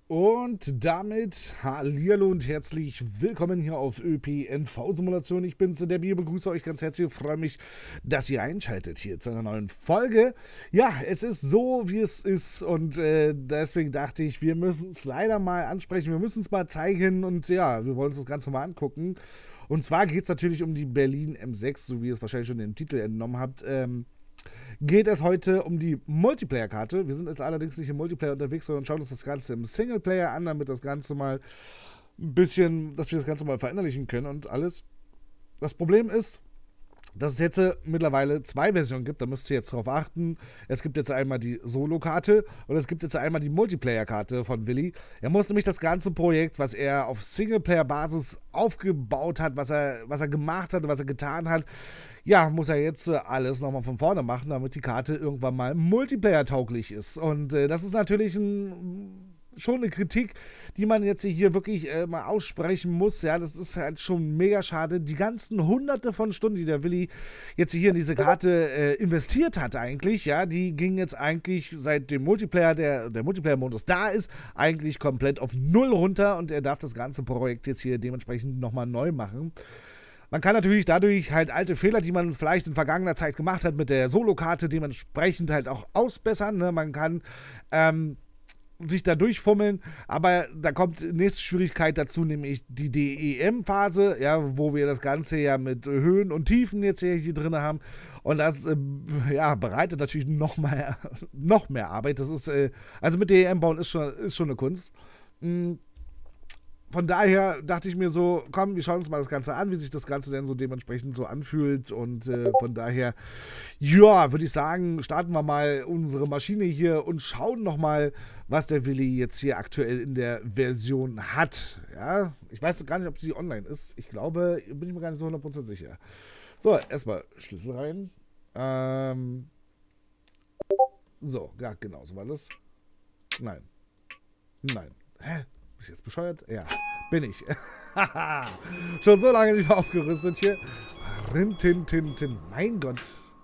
Und damit hallihallo und herzlich willkommen hier auf ÖPNV-Simulation. Ich bin's, der Bier, begrüße euch ganz herzlich und freue mich, dass ihr einschaltet hier zu einer neuen Folge. Ja, es ist so, wie es ist und deswegen dachte ich, wir müssen es leider mal ansprechen, wir müssen es mal zeigen und ja, wir wollen uns das Ganze mal angucken. Und zwar geht es natürlich um die Berlin M6, so wie ihr es wahrscheinlich schon im Titel entnommen habt. Geht es heute um die Multiplayer-Karte. Wir sind jetzt allerdings nicht im Multiplayer unterwegs, sondern schauen uns das Ganze im Singleplayer an, damit das Ganze mal ein bisschen, dass wir das Ganze mal verinnerlichen können und alles. Das Problem ist, dass es jetzt mittlerweile zwei Versionen gibt, da müsst ihr jetzt drauf achten. Es gibt jetzt einmal die Solo-Karte und es gibt jetzt einmal die Multiplayer-Karte von Willi. Er muss nämlich das ganze Projekt, was er auf Singleplayer-Basis aufgebaut hat, was er gemacht hat, was er getan hat, ja, muss er jetzt alles nochmal von vorne machen, damit die Karte irgendwann mal Multiplayer-tauglich ist. Und das ist natürlich schon eine Kritik, die man jetzt hier wirklich mal aussprechen muss. Ja, das ist halt schon mega schade. Die ganzen hunderte von Stunden, die der Willi jetzt hier in diese Karte investiert hat eigentlich, ja, die gingen jetzt eigentlich seit dem Multiplayer, der Multiplayer-Modus da ist, eigentlich komplett auf Null runter und er darf das ganze Projekt jetzt hier dementsprechend nochmal neu machen. Man kann natürlich dadurch halt alte Fehler, die man vielleicht in vergangener Zeit gemacht hat, mit der Solo-Karte dementsprechend halt auch ausbessern. Ne? Man kann sich da durchfummeln, aber da kommt nächste Schwierigkeit dazu, nämlich die DEM-Phase, ja, wo wir das Ganze ja mit Höhen und Tiefen jetzt hier drin haben und das ja, bereitet natürlich noch mehr Arbeit. Das ist, also mit DEM bauen ist schon eine Kunst. Von daher dachte ich mir so, komm, wir schauen uns mal das Ganze an, wie sich das Ganze denn so dementsprechend so anfühlt und von daher, ja, würde ich sagen, starten wir mal unsere Maschine hier und schauen nochmal, was der Willi jetzt hier aktuell in der Version hat. Ja, ich weiß gar nicht, ob sie online ist. Ich glaube, bin ich mir gar nicht so 100% sicher. So, erstmal Schlüssel rein. So, ja, genau, so war das. Nein. Nein. Hä? Bin ich jetzt bescheuert? Ja, bin ich. Schon so lange nicht mehr aufgerüstet hier. Rintintintin. Mein Gott.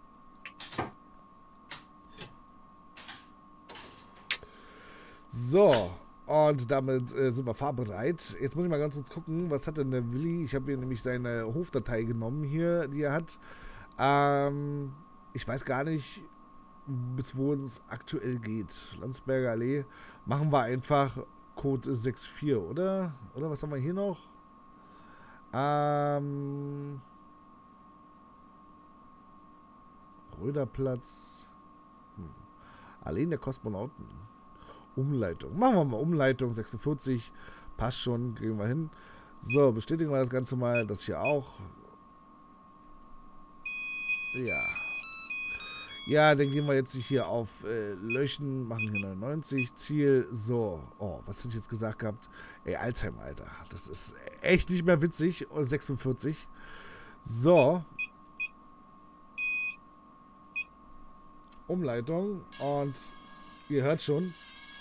So, und damit sind wir fahrbereit. Jetzt muss ich mal ganz kurz gucken, was hat denn der Willi? Ich habe hier nämlich seine Hofdatei genommen hier, die er hat. Ich weiß gar nicht, bis wo es aktuell geht. Landsberger Allee. Machen wir einfach Code 6.4, oder? Oder was haben wir hier noch? Röderplatz. Allee der Kosmonauten. Umleitung. Machen wir mal Umleitung 46. Passt schon, kriegen wir hin. So, bestätigen wir das Ganze mal. Das hier auch. Ja. Ja, dann gehen wir jetzt hier auf Löschen, machen hier 99, Ziel, so. Oh, was hätte ich jetzt gesagt gehabt? Ey, Alzheimer, Alter. Das ist echt nicht mehr witzig. 46. So. Umleitung. Und ihr hört schon.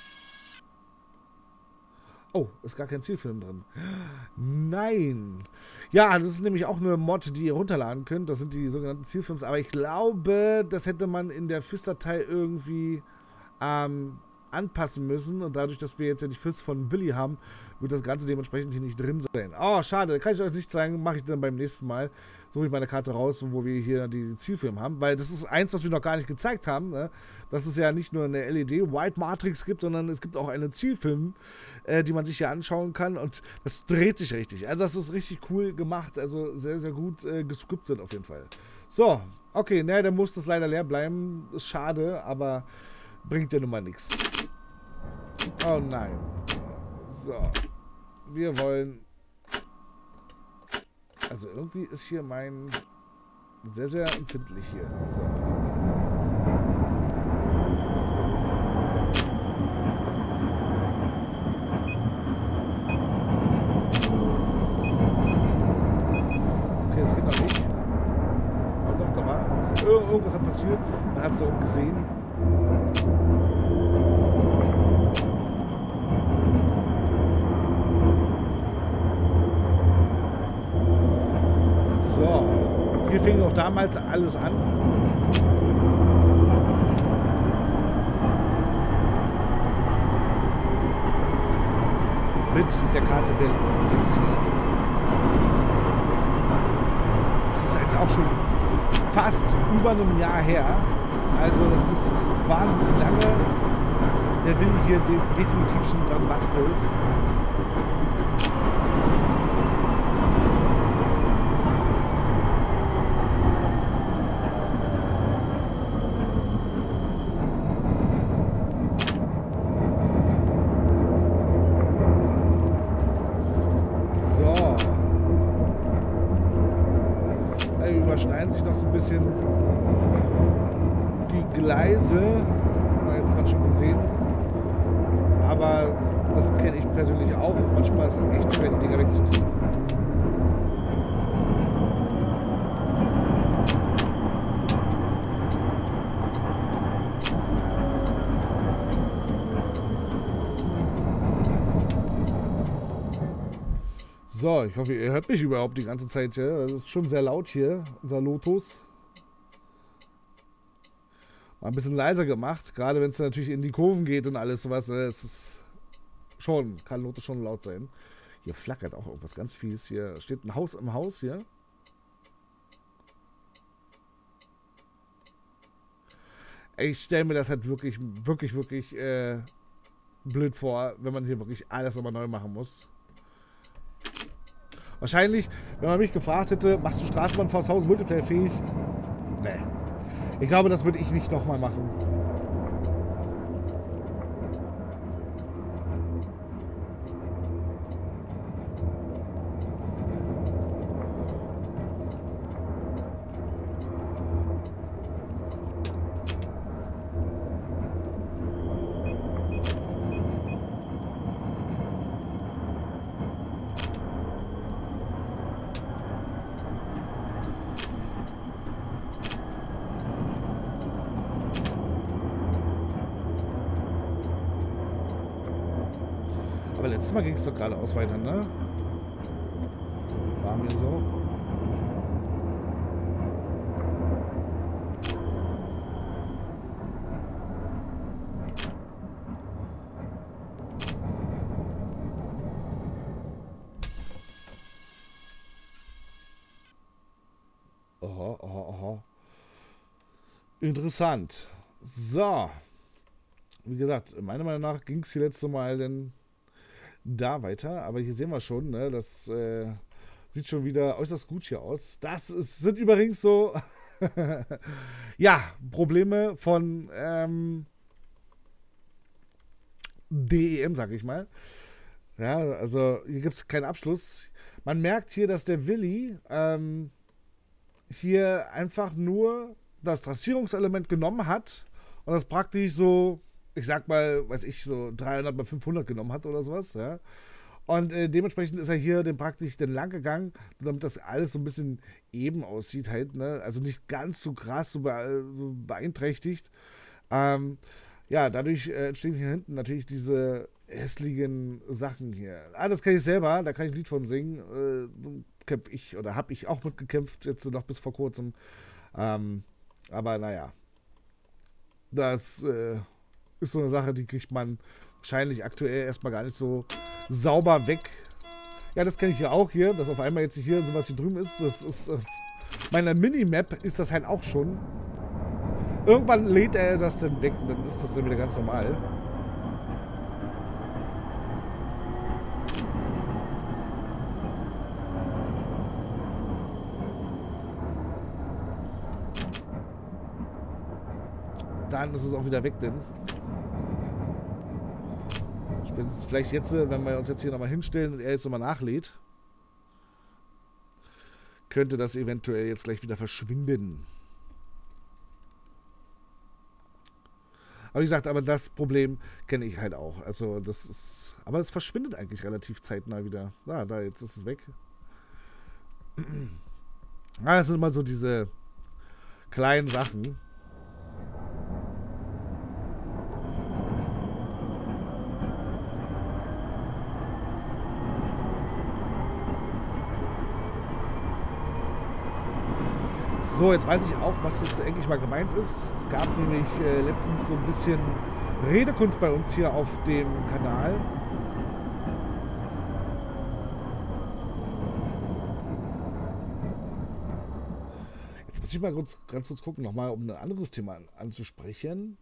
Oh, ist gar kein Zielfilm drin. Nein. Ja, das ist nämlich auch eine Mod, die ihr runterladen könnt. Das sind die sogenannten Zielfilms. Aber ich glaube, das hätte man in der FIS-Datei irgendwie anpassen müssen. Und dadurch, dass wir jetzt ja die FIS von Willi haben, wird das Ganze dementsprechend hier nicht drin sein. Oh, schade. Kann ich euch nicht zeigen. Mache ich dann beim nächsten Mal. Suche ich meine Karte raus, wo wir hier die Zielfilme haben. Weil das ist eins, was wir noch gar nicht gezeigt haben. Ne? Dass es ja nicht nur eine LED White Matrix gibt, sondern es gibt auch eine Zielfilm, die man sich hier anschauen kann. Und das dreht sich richtig. Also das ist richtig cool gemacht. Also sehr, sehr gut gescriptet auf jeden Fall. So, okay. Ne, dann muss das leider leer bleiben. Ist schade, aber bringt ja nun mal nichts. Oh nein. So. Wir wollen... Also irgendwie ist hier mein... Sehr, sehr empfindlich hier. So. Okay, das geht noch nicht. Aber doch, da war irgendwas hat passiert. Man hat es da oben gesehen. So, hier fing auch damals alles an. mit der Karte Berlin 6 hier. Das ist jetzt auch schon fast über einem Jahr her. Also das ist wahnsinnig lange. Der Willi hier definitiv schon dran bastelt. So. Da überschneiden sich noch so ein bisschen die Gleise. Haben wir jetzt gerade schon gesehen. Aber das kenne ich persönlich auch. Manchmal ist es echt schwer, die Dinger wegzukriegen. So, ich hoffe, ihr hört mich überhaupt die ganze Zeit. Ja? Das ist schon sehr laut hier, unser Lotus. Mal ein bisschen leiser gemacht, gerade wenn es natürlich in die Kurven geht und alles sowas. Es ist schon, kann Lotus schon laut sein. Hier flackert auch irgendwas ganz fies. Hier steht ein Haus im Haus hier. Ich stelle mir das halt wirklich blöd vor, wenn man hier wirklich alles nochmal neu machen muss. Wahrscheinlich, wenn man mich gefragt hätte, machst du Straßenbahn vs Haus Multiplayer fähig? Nee. Ich glaube, das würde ich nicht nochmal machen. Aber letztes Mal ging es doch geradeaus weiter, ne? War mir so. Aha, aha, aha. Interessant. So. Wie gesagt, meiner Meinung nach ging es hier letzte Mal denn da weiter, aber hier sehen wir schon, ne, das sieht schon wieder äußerst gut hier aus. Sind übrigens so ja, Probleme von DEM, sag ich mal. Ja, also hier gibt es keinen Abschluss. Man merkt hier, dass der Willi hier einfach nur das Trassierungselement genommen hat und das praktisch so, ich sag mal, weiß ich, so 300 mal 500 genommen hat oder sowas, ja. Und dementsprechend ist er hier praktisch den lang gegangen, damit das alles so ein bisschen eben aussieht halt, ne. Also nicht ganz so krass, so beeinträchtigt. Ja, dadurch entstehen hier hinten natürlich diese hässlichen Sachen hier. Ah, das kann ich selber, da kann ich ein Lied von singen. Kämpf ich oder habe ich auch mitgekämpft, jetzt noch bis vor kurzem. Aber naja. Das ist so eine Sache, die kriegt man wahrscheinlich aktuell erstmal gar nicht so sauber weg. Ja, das kenne ich ja auch hier, dass auf einmal jetzt hier sowas hier drüben ist. Das ist, meiner Minimap ist das halt auch schon. Irgendwann lädt er das dann weg und dann ist das dann wieder ganz normal. Dann ist es auch wieder weg, denn spätestens vielleicht jetzt, wenn wir uns jetzt hier nochmal hinstellen und er jetzt nochmal nachlädt, könnte das eventuell jetzt gleich wieder verschwinden. Aber wie gesagt, aber das Problem kenne ich halt auch. Also das ist, aber es verschwindet eigentlich relativ zeitnah wieder. Da, jetzt ist es weg. Das sind immer so diese kleinen Sachen. So, jetzt weiß ich auch, was jetzt endlich mal gemeint ist. Es gab nämlich letztens so ein bisschen Redekunst bei uns hier auf dem Kanal. muss ich mal ganz kurz gucken, nochmal, um ein anderes Thema anzusprechen.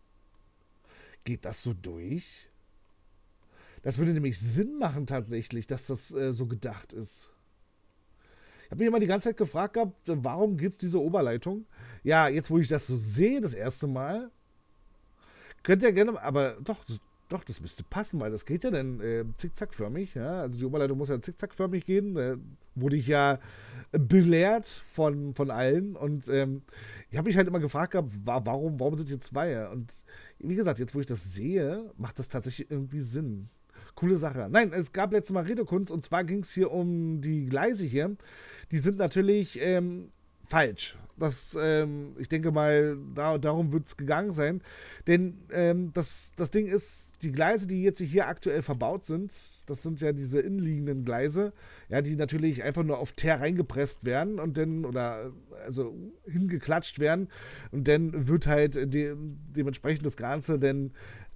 Geht das so durch? Das würde nämlich Sinn machen tatsächlich, dass das so gedacht ist. Ich habe mich immer die ganze Zeit gefragt gehabt, warum gibt es diese Oberleitung? Ja, jetzt wo ich das so sehe, das erste Mal, könnt ihr gerne, aber doch, das müsste passen, weil das geht ja dann zickzackförmig. Ja? Also die Oberleitung muss ja zickzackförmig gehen. Wurde ich ja belehrt von allen. Und ich habe mich halt immer gefragt gehabt, warum sind hier zwei? Und wie gesagt, jetzt wo ich das sehe, macht das tatsächlich irgendwie Sinn. Coole Sache. Nein, es gab letztes Mal Redekunst und zwar ging es hier um die Gleise hier. Die sind natürlich falsch. Ich denke mal, darum wird es gegangen sein. Denn das Ding ist, die Gleise, die jetzt hier aktuell verbaut sind, das sind ja diese innenliegenden Gleise, ja, die natürlich einfach nur auf Teer reingepresst werden und dann, also hingeklatscht werden und dann wird halt dementsprechend das Ganze dann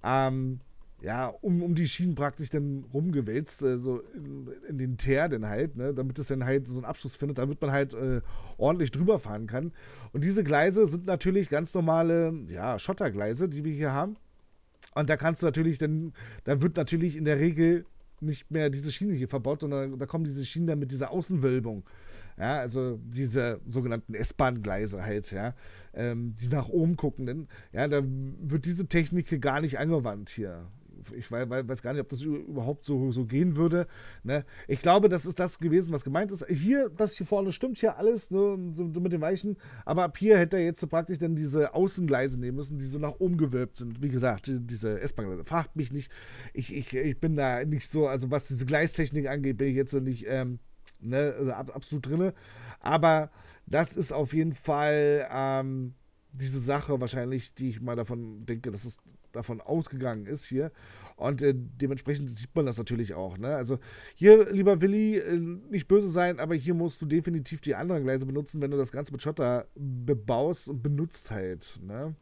ja, um die Schienen praktisch dann rumgewälzt, so in den Teer dann halt, ne, damit es dann halt so einen Abschluss findet, damit man halt ordentlich drüber fahren kann. Und diese Gleise sind natürlich ganz normale, ja, Schottergleise, die wir hier haben. Und da kannst du natürlich dann, da wird natürlich in der Regel nicht mehr diese Schiene hier verbaut, sondern da kommen diese Schienen dann mit dieser Außenwölbung. Ja, also diese sogenannten S-Bahn-Gleise halt, ja, die nach oben gucken. Denn, ja, da wird diese Technik hier gar nicht angewandt hier. Ich weiß gar nicht, ob das überhaupt so gehen würde. Ne? Ich glaube, das ist das gewesen, was gemeint ist. Hier, das hier vorne stimmt hier alles, ne, so mit den Weichen. Aber ab hier hätte er jetzt so praktisch dann diese Außengleise nehmen müssen, die so nach oben gewölbt sind. Wie gesagt, diese S-Bahn-Gleise. Fragt mich nicht. Ich bin da nicht so, also was diese Gleistechnik angeht, bin ich jetzt nicht ne, also absolut drin. Aber das ist auf jeden Fall diese Sache wahrscheinlich, die ich mal davon denke, dass es davon ausgegangen ist hier. Und dementsprechend sieht man das natürlich auch. Ne? Also hier, lieber Willi, nicht böse sein, aber hier musst du definitiv die anderen Gleise benutzen, wenn du das Ganze mit Schotter bebaust und benutzt halt. Ne?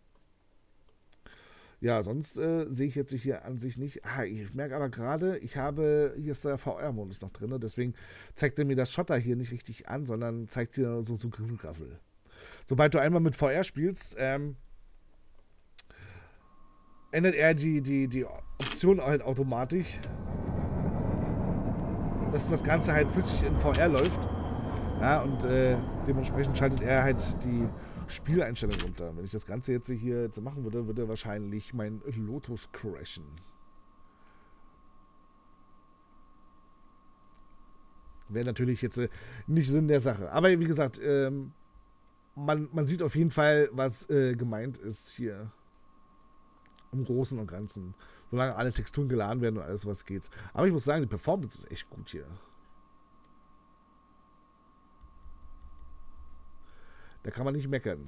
Ja, sonst sehe ich jetzt hier an sich nicht. Ich merke aber gerade, hier ist der VR-Modus noch drin, deswegen zeigt er mir das Schotter hier nicht richtig an, sondern zeigt hier so Grissel. Sobald du einmal mit VR spielst, ändert er die Option halt automatisch, dass das Ganze halt flüssig in VR läuft. Ja, und dementsprechend schaltet er halt die Spieleinstellung runter. Wenn ich das Ganze jetzt hier machen würde, würde wahrscheinlich mein Lotus crashen. Wäre natürlich jetzt nicht Sinn der Sache. Aber wie gesagt, man sieht auf jeden Fall, was gemeint ist hier. Im Großen und Ganzen. Solange alle Texturen geladen werden und alles, was geht. Aber ich muss sagen, die Performance ist echt gut hier. Da kann man nicht meckern.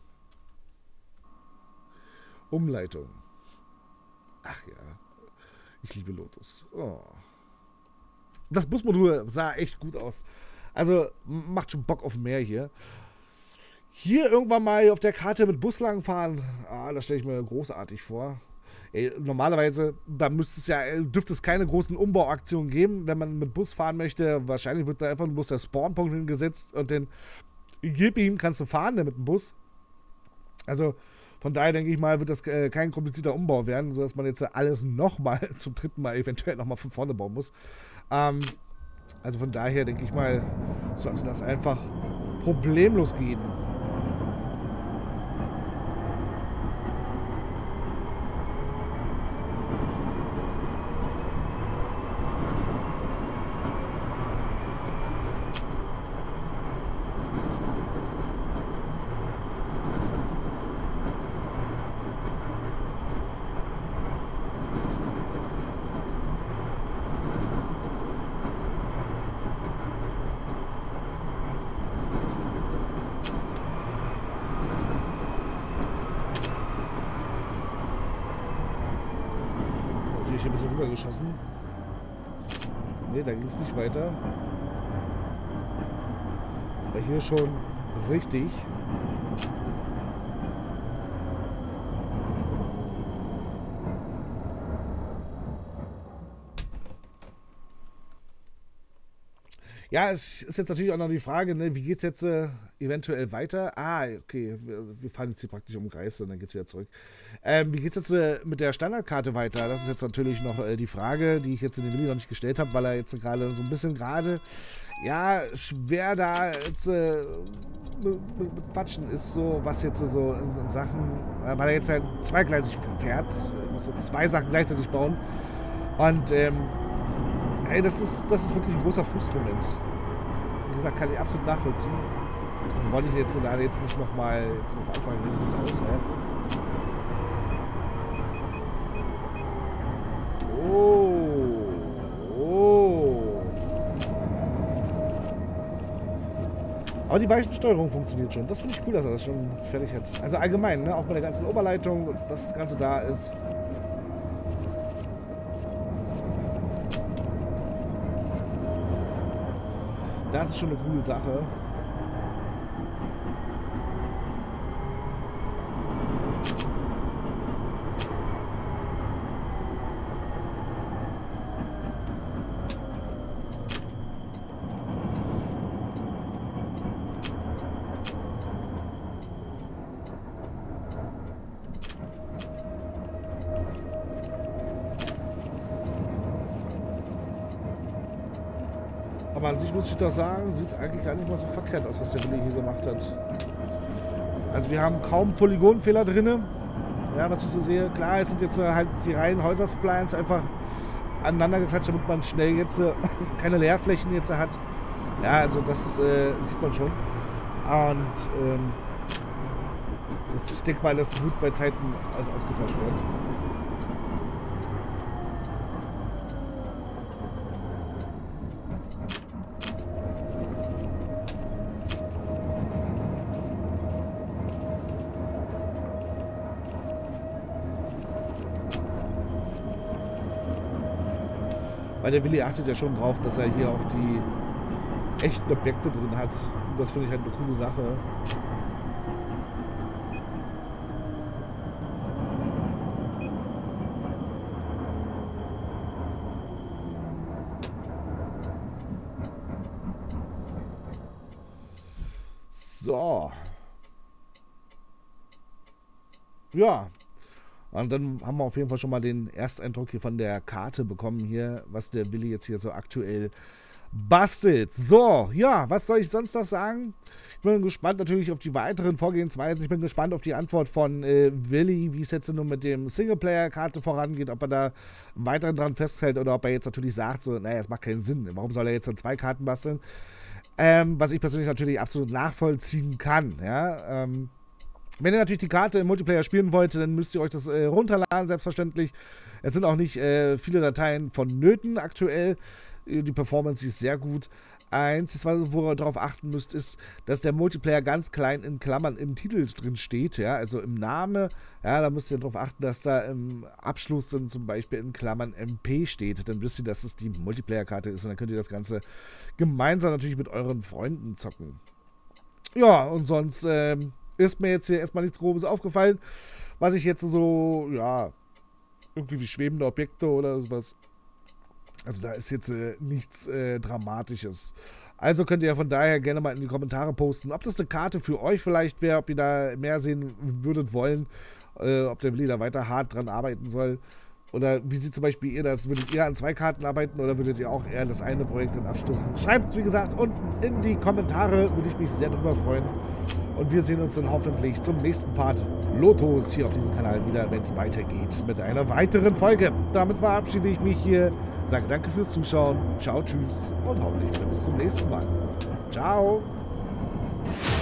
Umleitung. Ach ja. Ich liebe Lotus. Oh. Das Busmodul sah echt gut aus. Also macht schon Bock auf mehr hier. Hier irgendwann mal auf der Karte mit Bus langfahren, das stelle ich mir großartig vor. Normalerweise, dürfte es keine großen Umbauaktionen geben, wenn man mit Bus fahren möchte. Wahrscheinlich wird da einfach bloß der Spawnpunkt hingesetzt und dann gib ihm, kannst du fahren mit dem Bus. Also von daher denke ich mal, wird das kein komplizierter Umbau werden, sodass man jetzt alles nochmal zum dritten Mal eventuell nochmal von vorne bauen muss. Also von daher denke ich mal, sollte das einfach problemlos gehen. Hier ein bisschen rübergeschossen. Ne, da ging es nicht weiter. Aber hier schon richtig. Ja, es ist jetzt natürlich auch noch die Frage, ne, wie geht es jetzt eventuell weiter? Ah, okay, wir fahren jetzt hier praktisch um den Kreis und dann geht es wieder zurück. Wie geht es jetzt mit der Standardkarte weiter? Das ist jetzt natürlich noch die Frage, die ich jetzt in dem Video noch nicht gestellt habe, weil er jetzt gerade so ein bisschen ja, schwer da jetzt mit Quatschen ist, so was jetzt so in Sachen, weil er jetzt halt zweigleisig fährt, muss jetzt zwei Sachen gleichzeitig bauen. Und ey, das ist wirklich ein großer Frustmoment. Wie gesagt, kann ich absolut nachvollziehen. Wollte ich jetzt leider jetzt nicht nochmal drauf anfangen, wie sieht's aus, ey? Oh. Aber die Weichensteuerung funktioniert schon. Das finde ich cool, dass er das schon fertig hat. Also allgemein, ne? Auch mit der ganzen Oberleitung, dass das Ganze da ist. Das ist schon eine coole Sache. Aber an sich muss ich doch sagen, sieht es eigentlich gar nicht mal so verkehrt aus, was der Willi hier gemacht hat. Also wir haben kaum Polygonfehler drin. Ja, was ich so sehe. Klar, es sind jetzt halt die reinen Häusersplines einfach aneinander geklatscht, damit man schnell jetzt keine Leerflächen jetzt hat. Ja, also das sieht man schon. Und ich denke mal, das wird bei Zeiten alles ausgetauscht werden. Weil der Willi achtet ja schon drauf, dass er hier auch die echten Objekte drin hat. Und das finde ich halt eine coole Sache. So. Ja. Und dann haben wir auf jeden Fall schon mal den Ersteindruck hier von der Karte bekommen hier, was der Willi jetzt hier so aktuell bastelt. So, ja, was soll ich sonst noch sagen? Ich bin gespannt natürlich auf die weiteren Vorgehensweisen. Ich bin gespannt auf die Antwort von Willi, wie es jetzt nur mit dem Singleplayer-Karte vorangeht, ob er da weiter dran festhält oder ob er jetzt natürlich sagt, so, naja, es macht keinen Sinn. Warum soll er jetzt dann zwei Karten basteln? Was ich persönlich natürlich absolut nachvollziehen kann, ja, wenn ihr natürlich die Karte im Multiplayer spielen wollt, dann müsst ihr euch das runterladen, selbstverständlich. Es sind auch nicht viele Dateien vonnöten aktuell. Die Performance ist sehr gut. Einziges, wo ihr darauf achten müsst, ist, dass der Multiplayer ganz klein in Klammern im Titel drin steht, ja, also im Namen. Ja, da müsst ihr darauf achten, dass da im Abschluss dann zum Beispiel in Klammern MP steht. Dann wisst ihr, dass es die Multiplayer-Karte ist und dann könnt ihr das Ganze gemeinsam natürlich mit euren Freunden zocken. Ja, und sonst ist mir jetzt hier erstmal nichts Grobes aufgefallen, was ich jetzt so, ja, irgendwie wie schwebende Objekte oder sowas. Also da ist jetzt nichts Dramatisches. Also könnt ihr ja von daher gerne mal in die Kommentare posten, ob das eine Karte für euch vielleicht wäre, ob ihr da mehr sehen würdet wollen, ob der Willi da weiter hart dran arbeiten soll. Oder wie sieht zum Beispiel ihr das? Würdet ihr an zwei Karten arbeiten oder würdet ihr auch eher das eine Projekt dann abstoßen? Schreibt es, wie gesagt, unten in die Kommentare. Würde ich mich sehr drüber freuen. Und wir sehen uns dann hoffentlich zum nächsten Part Lotos hier auf diesem Kanal wieder, wenn es weitergeht mit einer weiteren Folge. Damit verabschiede ich mich hier. Sage danke fürs Zuschauen. Ciao, tschüss und hoffentlich wieder bis zum nächsten Mal. Ciao.